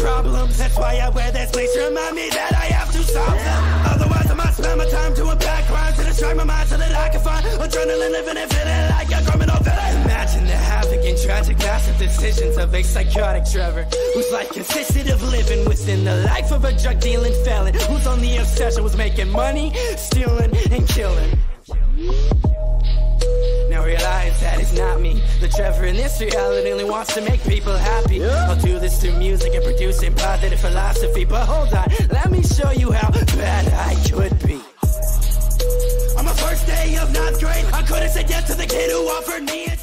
problems. That's why I wear this place to remind me that I have to solve them. Otherwise I might spend my time doing bad crimes to distract my mind so that I can find adrenaline, living and feeling like a criminal villain. Imagine the havoc and tragic massive decisions of a psychotic Trevor, whose life consisted of living within the life of a drug dealing felon, whose only obsession was making money, stealing and killing. Now realize that it's not me. The Trevor in this reality only wants to make people happy. I'll do this through music and producing positive philosophy. But hold on, let me show you how bad I could be. On my first day of 9th grade, I couldn't say yes to the kid who offered me a